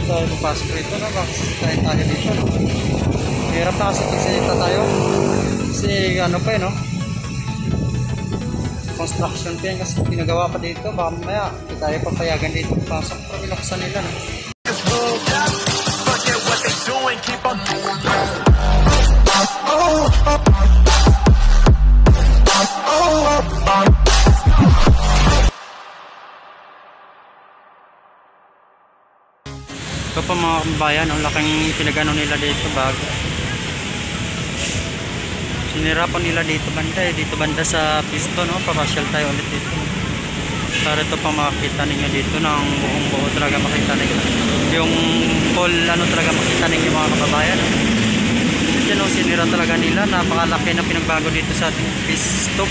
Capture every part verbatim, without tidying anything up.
Hindi tayo papasok rito, no? Bakit tayo tayo dito, no? Hirap na kasi pagsalita tayo. Kasi ano pa eh, no? Construction pa yan kasi pinagawa pa dito. Baka mamaya hindi tayo papayagan dito papasok. Pero binuksan nila, no? Ito pa mga kabayan, ang laking pinagano nila dito bago. Sinira pa nila dito banda eh, dito banda sa pisto, no? Papasyal tayo ulit dito. Para ito pa makita ninyo dito ng buong buo talaga makita ninyo. Yung pole ano talaga makita ninyo mga kababayan. No? Diyan no, sinira talaga nila, napakalaki na pinagbago dito sa ating pisto.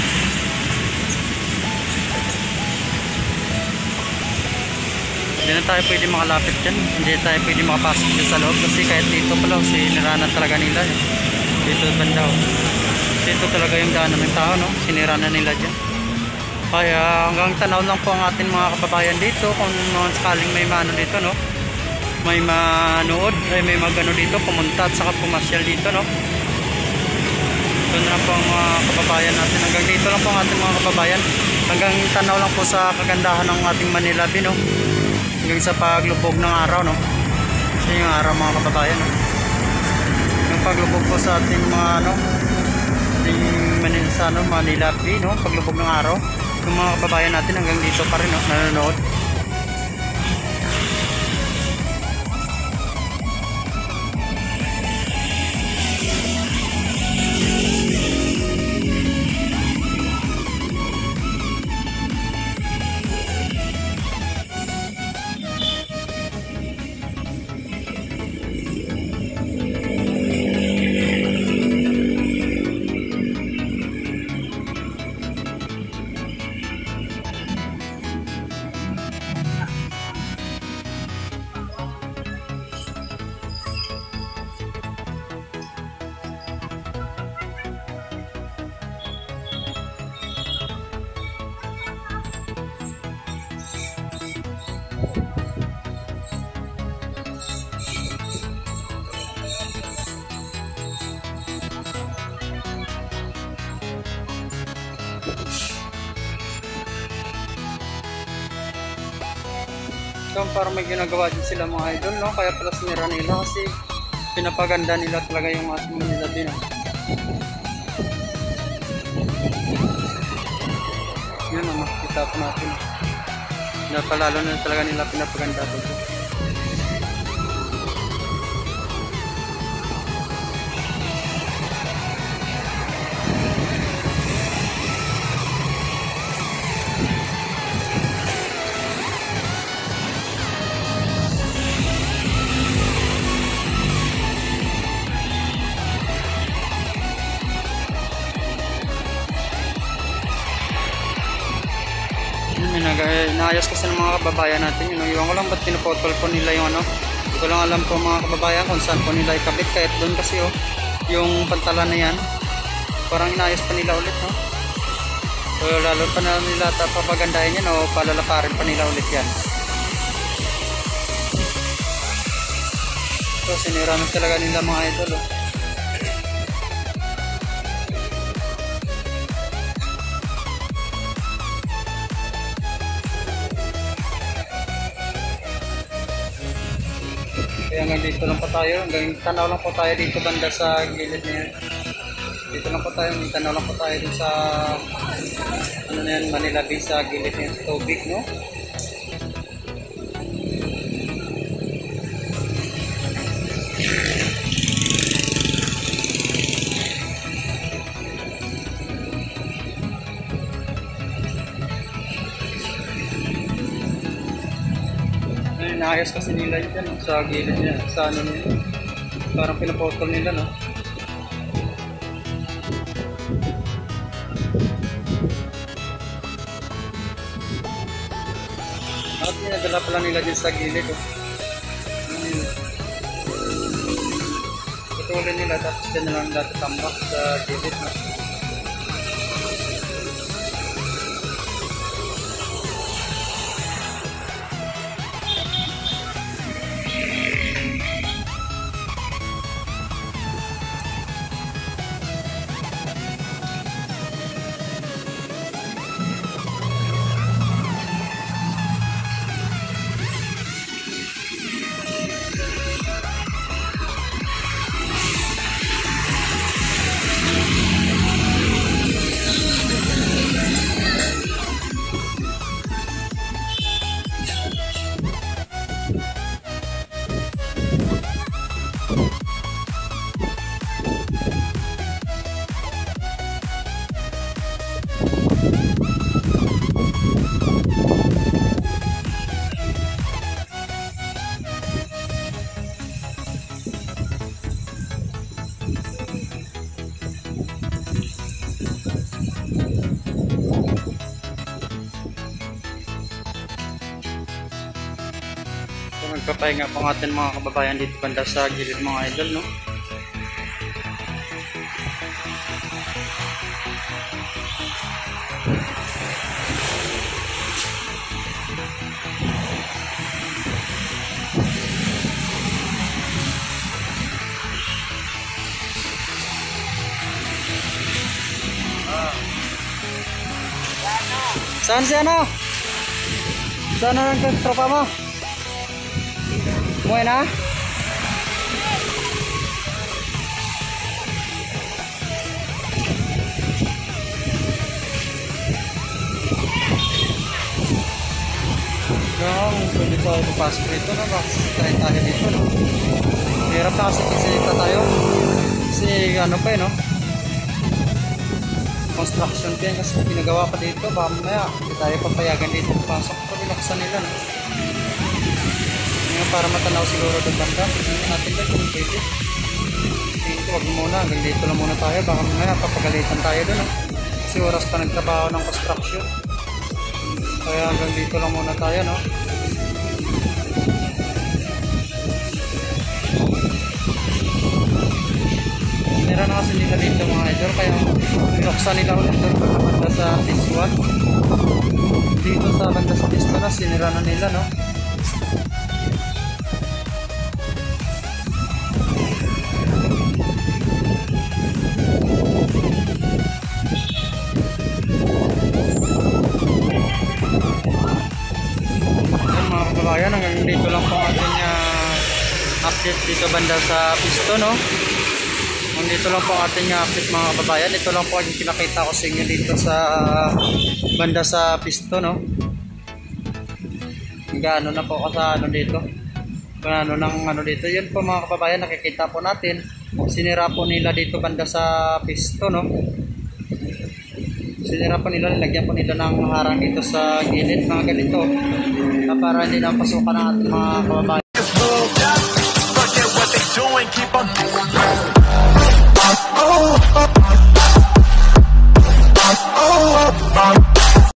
Hindi na tayo pwede makalapit dyan. Hindi tayo pwede makapasok dyan sa loob. Kasi kahit dito pala, siniranan talaga nila. Eh. Dito banda. Dito talaga yung daanan ng tao. No? Siniranan nila dyan. Kaya hanggang tanaw lang po ang ating mga kababayan dito. Kung sakaling may mano dito. No? May manood. Ay may magano dito. Pumunta at saka pumasyal dito. No? Ito na po ang mga kababayan natin. Hanggang dito lang po ang ating mga kababayan. Hanggang tanaw lang po sa kagandahan ng ating Manila Bay. No? Hanggang sa paglubog ng araw, no? Kasi yung araw mga kababayan, no? Yung paglubog po sa ating mga ano, ating Manila, sa, ano, Manila Bay, no? Paglubog ng araw, yung mga kababayan natin hanggang dito pa rin, no? Nanonood. So, parang may ginagawa din sila mga idol, no? Kaya pala sinira nila kasi pinapaganda nila talaga yung ating Manila Bay, no? Yun, no? Makikita po natin. Napalalo na talaga nila pinapaganda dito. Naayos kasi ng mga kababayan natin yun. Iwan ko lang ba't pinupotol po nila yung ano. Hindi ko lang alam po mga kababayan kung saan po nila ikabit. Kahit doon kasi oh, yung pantalan na yan parang inaayos pa nila ulit, no? So lalo pa na nila papagandahin yan o palalaparin pa nila ulit yan. So sinira na talaga nila mga idol, oh. Kaya hanggang dito lang po tayo, hanggang tanaw lang po tayo dito banda sa gilid na yan. Dito lang po tayo, tanaw lang po tayo dito sa ano na yan, Manila Bay sa gilid na yan, tubig, no? Naayos kasi nila yun no? Sa gilid niya, sa ano nila. Parang pinapotol nila, no? At pinadala pala nila din sa gilid, oh. Putulin nila, tapos dyan na lang dati tambak sa gilid, no? Nagpapahinga po ang ating mga kababayan dito banda sa gilid mga idol, no? Saan si ano? Saan na ang tropa mo? Umuwi na? Kung pwede tayo papasok dito, no? Bakit tayo dito, no? Hirap na kasi kasi tayo. Kasi ano pa eh, no? Construction pa yan kasi pinagawa pa dito. Baka mamaya hindi tayo papayagan dito papasok. Pero binuksan nila, no? Ngayon para matanaw siguro doon banda. Tingnan natin ba kung pwede. Tingnan ko, wag muna. Hanggang dito lang muna tayo. Baka mamaya papagalitan tayo doon, no? Kasi oras pa nagtrabaho ng construction. Kaya hanggang dito lang muna tayo, no? Meron na kasi nila dito mga idol, kaya binuksan nila ulit doon banda sa phase one. Dito sa banda sa phase two na sinira na nila, no? Ayun mga kababayan, hanggang dito lang po ating uh, update dito banda sa phase two, no? Dito lang po ang ating update mga kababayan. Ito lang po yung pinakita ko sa inyo dito sa banda sa pisto, no? Gaano na po kasi ano dito. Gaano ng ano dito. Yun po mga kababayan, nakikita po natin. Sinira po nila dito banda sa pisto, no? Sinira po nila, nilagyan po nila ng harang dito sa gilid, mga ganito. Na para hindi na pasukan ng ating mga kababayan.